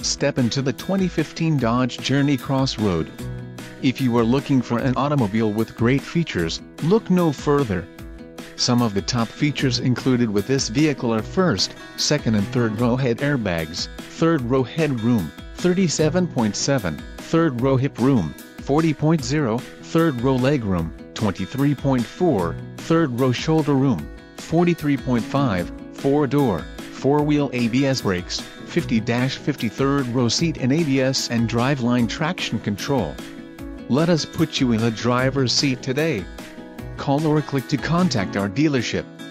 Step into the 2015 Dodge Journey Crossroad. If you are looking for an automobile with great features, look no further. Some of the top features included with this vehicle are first, second and third row head airbags, third row head room, 37.7, third row hip room, 40.0, third row leg room, 23.4, third row shoulder room, 43.5, 4-door, 4-wheel ABS brakes, 50-50 third row seat and ABS and driveline traction control. Let us put you in the driver's seat today. Call or click to contact our dealership.